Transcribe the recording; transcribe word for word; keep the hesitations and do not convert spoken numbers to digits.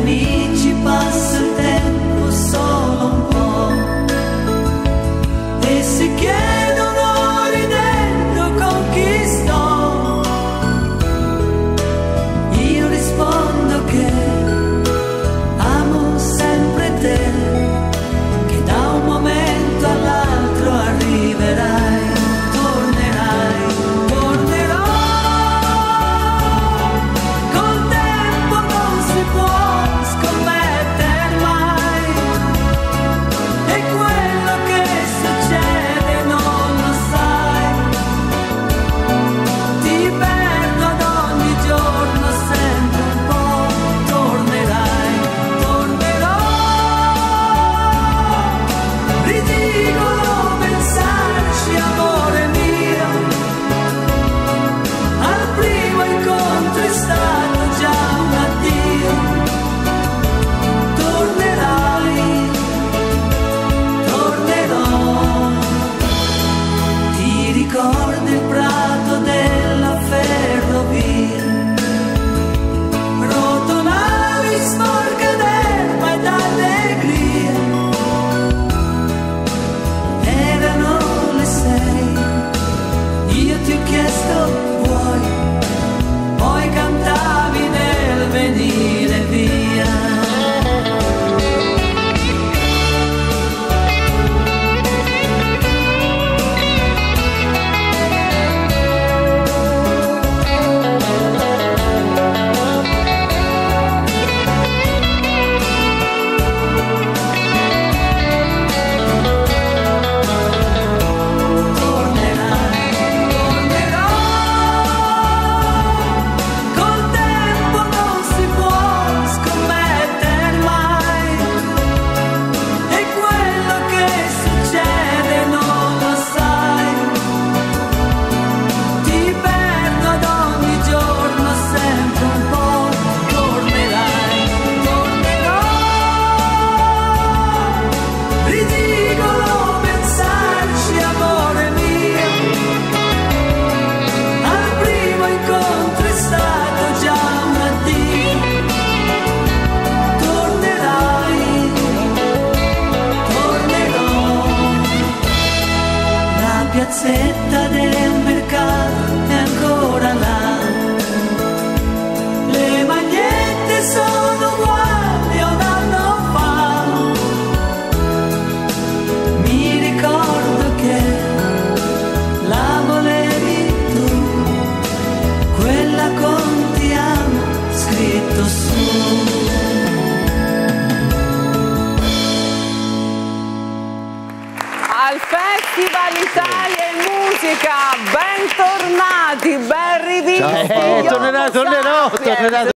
amici passa il tempo solo un po' e si chiedono ridendo con chi sto. Io rispondo che amo sempre te, che da un momento all'altro arriverai. Ricordi il prato della ferrovia, rotolavi sporca d'erba e d'allegria. Erano le sei, io ti ho chiesto vuoi, poi cantavi nel venire via. La piazzetta del mercato è ancora là, le magliette sono uguali a un anno fa. Mi ricordo che la volevi tu, quella con ti amo scritto su. Al Festival Italia in Musica, bentornati, ben rivisti. Ciao, tornerò, tornerò, tornerò.